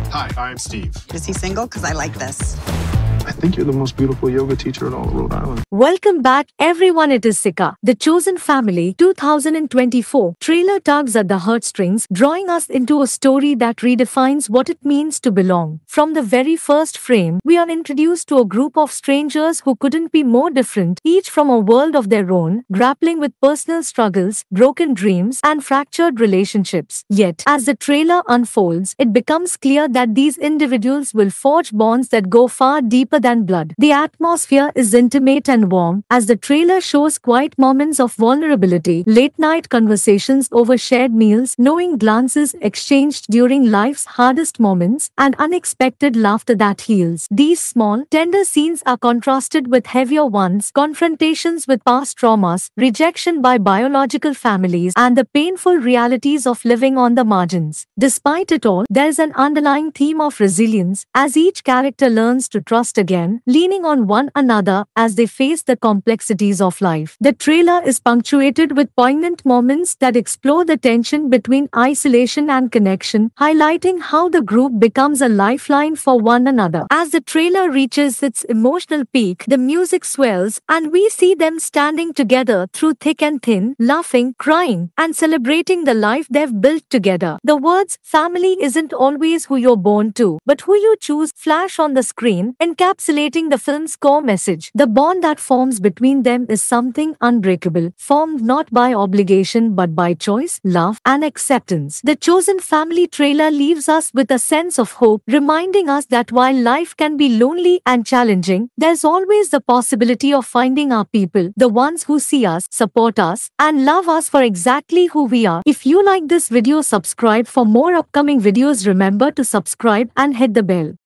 Hi, I'm Steve. Is he single? Because I like this. I think you're the most beautiful yoga teacher in all of Rhode Island. Welcome back, everyone. It is Sika. The Chosen Family 2024 trailer tugs at the heartstrings, drawing us into a story that redefines what it means to belong. From the very first frame, we are introduced to a group of strangers who couldn't be more different, each from a world of their own, grappling with personal struggles, broken dreams, and fractured relationships. Yet, as the trailer unfolds, it becomes clear that these individuals will forge bonds that go far deeper than blood. The atmosphere is intimate and warm, as the trailer shows quiet moments of vulnerability, late-night conversations over shared meals, knowing glances exchanged during life's hardest moments, and unexpected laughter that heals. These small, tender scenes are contrasted with heavier ones, confrontations with past traumas, rejection by biological families, and the painful realities of living on the margins. Despite it all, there is an underlying theme of resilience, as each character learns to trust again, leaning on one another as they face the complexities of life. The trailer is punctuated with poignant moments that explore the tension between isolation and connection, highlighting how the group becomes a lifeline for one another. As the trailer reaches its emotional peak, the music swells, and we see them standing together through thick and thin, laughing, crying, and celebrating the life they've built together. The words, "family isn't always who you're born to, but who you choose," flash on the screen, encapsulating the film's core message. The bond that forms between them is something unbreakable, formed not by obligation but by choice, love, and acceptance. The Chosen Family trailer leaves us with a sense of hope, reminding us that while life can be lonely and challenging, there's always the possibility of finding our people, the ones who see us, support us, and love us for exactly who we are. If you like this video, subscribe for more upcoming videos. Remember to subscribe and hit the bell.